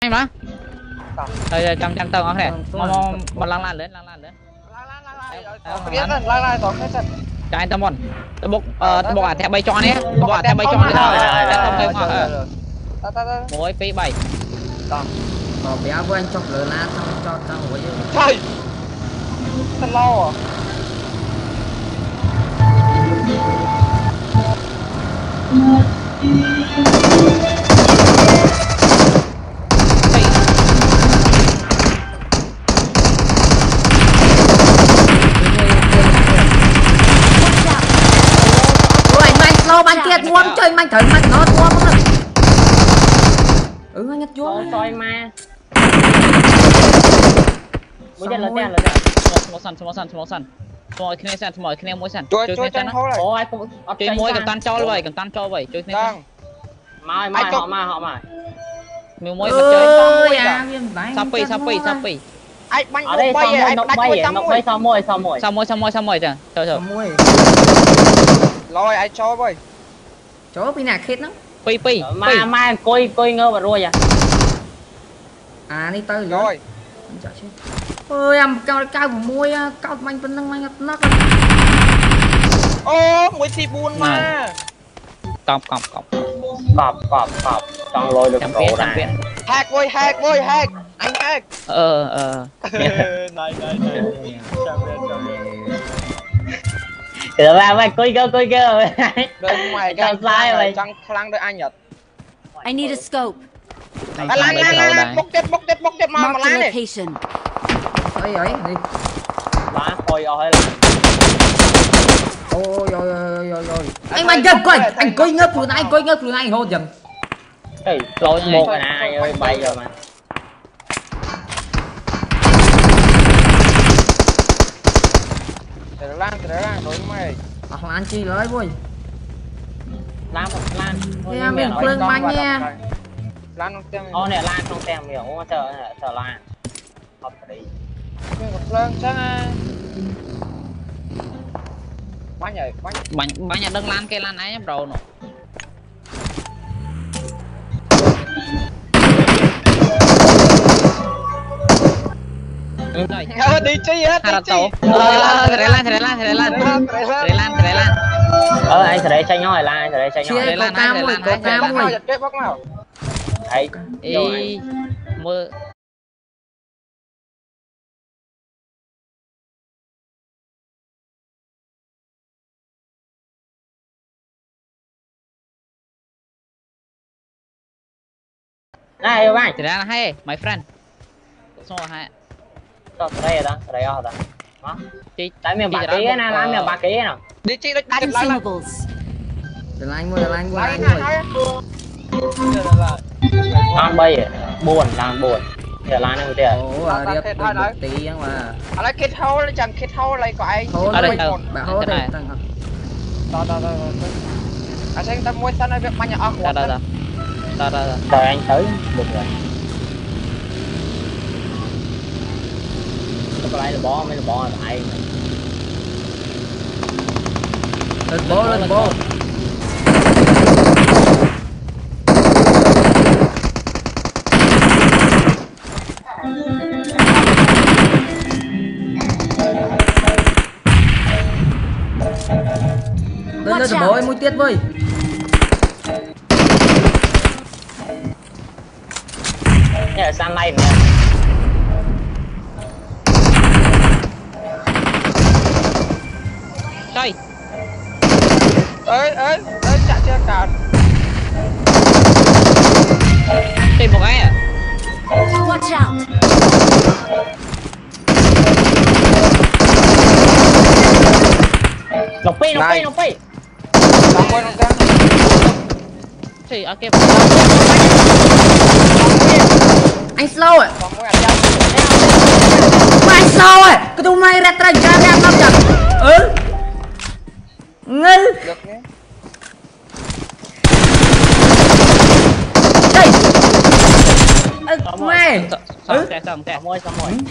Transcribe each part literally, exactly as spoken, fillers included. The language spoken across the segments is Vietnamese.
anh má rồi trong trong tầng này mau mau lăn lăn lên lăn lăn lên cho anh tâm một tôi bốc tôi bốc à thẻ bay cho nhé bốc à thẻ bay cho nhé mỗi phí bảy bỏ bé với anh chọc lửa lá xong cho tao ngồi chứ trời thật lâu à anh kia mua chơi anh thử anh nó mua mất rồi ừ anh ngắt vô coi ma muốn chân lớn tiền lớn một sân một sân một sân rồi khi này sân mọi khi này mỗi sân chơi chơi chân hố này ôi cũng chơi mỗi cầm tan cho vậy cầm tan cho vậy chơi này mai mai họ mai họ mai mình mỗi chơi sao pi sao pi sao pi anh bắn ở đây bay anh đánh bay nó bay sao môi sao môi sao môi sao môi sao môi trời trời trời rồi anh cho bay chỗ pin nào khét nó pi pi ma ma coi coi ngơ và ruồi à à đi tới rồi ơi em cao cao của môi cao mạnh bên năng mạnh nó ô mùi xì buồn mà cọp cọp cọp cọp cọp cọp trong lôi được rổ ra hack vơi hack vơi hack anh hack ờ ờ này này này từ ra mày coi cơ coi cơ đừng mày cái sai rồi trăng khăng đôi anh nhật I need a scope. à lan lan lan bốc chết bốc chết bốc chết mà mà lan này ấy ấy đi lá coi ơi là ôi ôi ôi ôi ôi anh anh dần coi anh coi ngớp luôn anh coi ngớp luôn anh hô dần ê lôi một rồi nè ơi bay rồi mà để lan để lan đối mày hoặc là anh chi lấy vui lan một lan em mình phương bánh nha lan không tem ô nè lan không tem miệng ô chờ chờ lan học đi một lần chắc bánh nhảy bánh bánh bánh nhà đừng lan cây lan ấy nhá bro nè đi chi hết đi chi thế lan thế lan thế lan thế lan thế lan ờ anh sẽ đây tranh nhau hay là anh sẽ đây tranh nhau thế lan thế lan có cam mùi kết bóc nào thấy mưa này yêu anh thế lan hay my friend xong rồi hay to đây đó đây đó đó chị tại miền bạc kia nè làm miền bạc kia nào đi chi nó đánh lại để anh mua để anh mua lại anh ăn bay buồn làm buồn để làm này tiền ủa à đi một tí nhưng mà à lấy kết hole lấy chẳng kết hole lấy của anh hole ở đây bà hole đây đó đó đó à xem ta mua sao này việc bao nhiêu ốc đó đó đó đó đó trời anh tới một người có lại là bó mấy là bó lại lên bố lên bố lên lên bố em mũi tiết với đây là san này nè chơi ơi ơi ơi chả chưa cả tìm một cái à Watch out. lộc pi lộc pi lộc pi không quên không quên thì ở kia anh slow à không quên anh anh slow à cái tụi mày ra tra ra ra nó chẳng ừ ngân được nhé đây mày xong kẹt xong kẹt môi xong rồi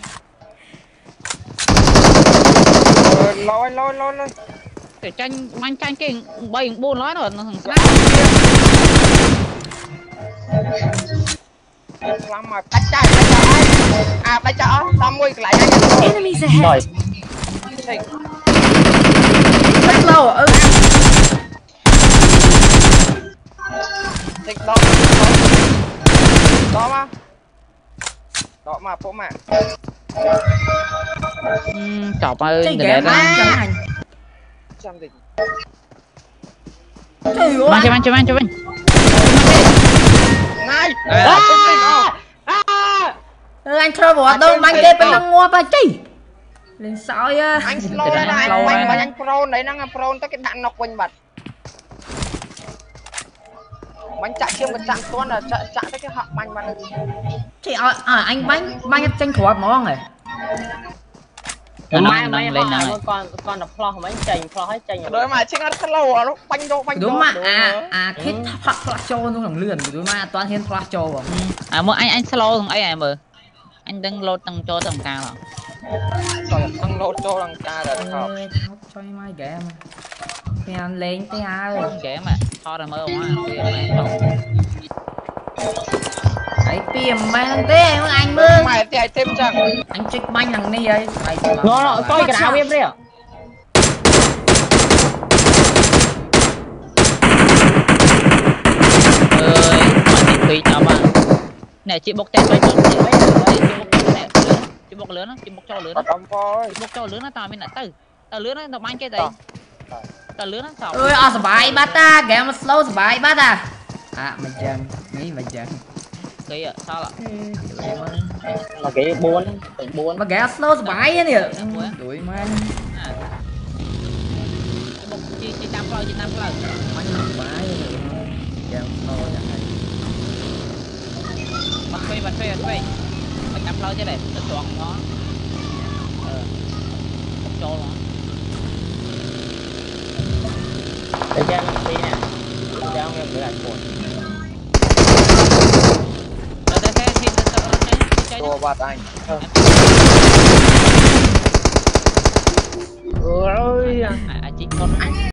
lôi lôi lôi lôi để tranh mang tranh cái bay buôn nói rồi thằng lắm mà bạch chạy bạch chạy à bạch chạy tao mua lại anh Enemies ahead. Rồi. Rất lâu ừ. Thích đó đó mà đó mà phố mà chọc ơi Chơi để ghẻ để má ra chẳng hành. trăm dịch Trời mang cho ơi. anh cho anh cho anh ngay À. Ừ, anh throw vào đâu mang kia bên trong ngoa ba chi. Lên sỏi á. anh slow lên này Slow anh lên. mà anh pro đấy nó pro tới cái đạn nọc quanh bật bánh chạy chiêm cái chạm tuôn là chạy chạy tới cái họng bánh bánh Chị à, à anh bánh bánh tranh khổ món này. Mai mai họ con con đập plo mấy chành plo hết chành. đối mà chính nó rất lâu rồi nó bánh đô bánh đô Đúng mà à à khít thoát thoát cho nó thằng lươn của đối mà toàn hiên thoát cho à. à mua anh anh slow thằng ấy em mờ anh đừng lột thằng cho thằng cao nào rồi thằng lô cho thằng ca rồi không Ơi tháo cho em ai ghẻ mà. Thì anh lên tí ơi. kẻ mà tho ra mơ không á em không Đấy tìm mày thằng tê mà anh mơ. mày thì thêm chẳng Anh trích bánh thằng này ấy. Nó nó coi cái nào biết đấy à? ơi mà thì tao mà nè chị bốc tên cho chị chị bốc lớn chị bốc cho lớn không có chị bốc cho lớn nó tao mới nãy từ tao lớn nó tao mang cái đây tao lớn nó tao เอ้ยเอาสบายบัตตาแกมัน slow สบายบัตตาอ่ะมันจังนี่มันจัง cái à sao ạ Là cái buôn buôn มาแก slow สบายเนี่ยดุยมัน chị chị tam flow chị tam flow มันสบายแก slow ยังไง bật phi bật phi bật phi bật tam flow chứ này nó toàn nó ờ cho nó Để cho nó tí nè cho ông em gửi lại buồn rồi đây thế thì nó chơi đồ bạt anh ơi à chị con